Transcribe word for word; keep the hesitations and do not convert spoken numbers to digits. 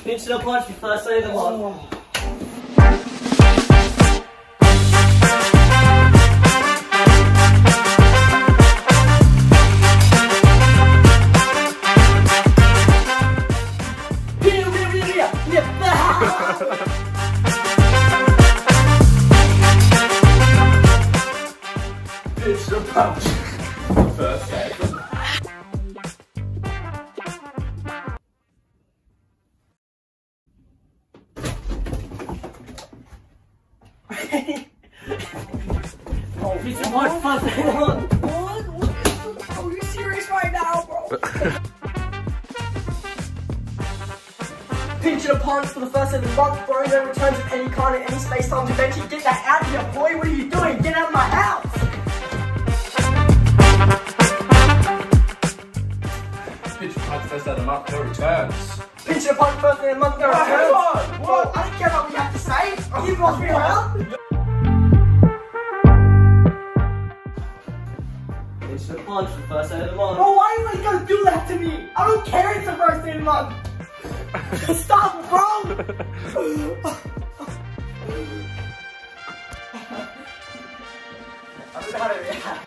Pinch the punch for the first day of the month. Pinch the punch. First day. Oh, pinch the punch first day of the month. What? What? Are you serious right now, bro? Pinch the punch for the first day of the month, bro. No returns of any kind in any space-time dimension. Get that out of here, boy. What are you doing? Get out of my house. Pinch the punch first day of the month, no returns. Pinch the punch first day of the month, no Oh, returns. come on! Bro, What? I don't care what we have to say. You boss me around. Pinch the punch for the first day of the month. Bro, why are you always gonna do that to me? I don't care it's the first day of the month. Stop, bro! I don't know how to react.